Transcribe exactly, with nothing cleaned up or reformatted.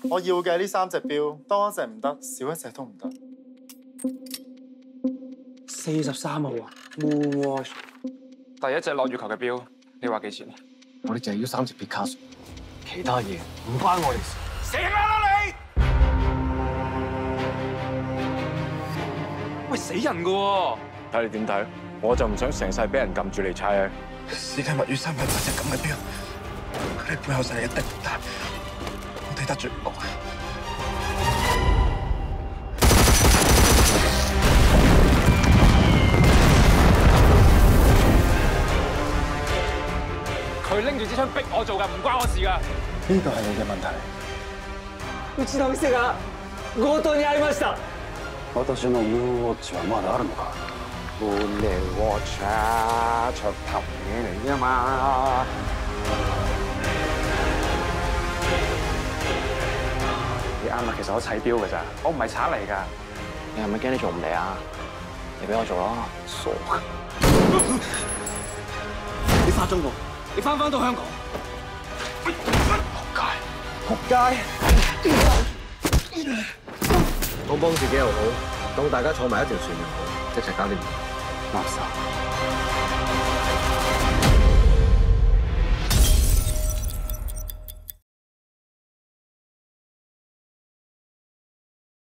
我要嘅呢三隻錶，多一隻唔得，少一隻都唔得。 四十三號啊 ，Moon Watch。 第一隻落月球嘅錶，你話幾錢？ 我哋淨係要三隻 Picasso， 其他嘢唔關我哋事。 死啦你！喂，死人噶喎！ 睇你點睇？我就唔想成世俾人撳住嚟猜啊！ 世界物語三百八隻咁嘅錶，佢哋背後實力一定唔大，我哋得罪唔落。 佢拎住支槍逼我做㗎，唔關我事㗎。 呢個係你嘅問題。 うちの店が強盗に遭いました。 私のムーンウォッチはまだあるのか。ムーンウォッチ啊，噱頭嘢嚟啫嘛。你啱啦，其實我砌錶㗎咋，我唔係賊嚟㗎。你係咪驚你做唔嚟啊？你俾我做咯，傻㗎！ 你翻中國，你翻返到香港， 仆街！ 仆街！ 我幫自己又好，當大家坐埋一條船又好，一齊搞掂。 垃圾！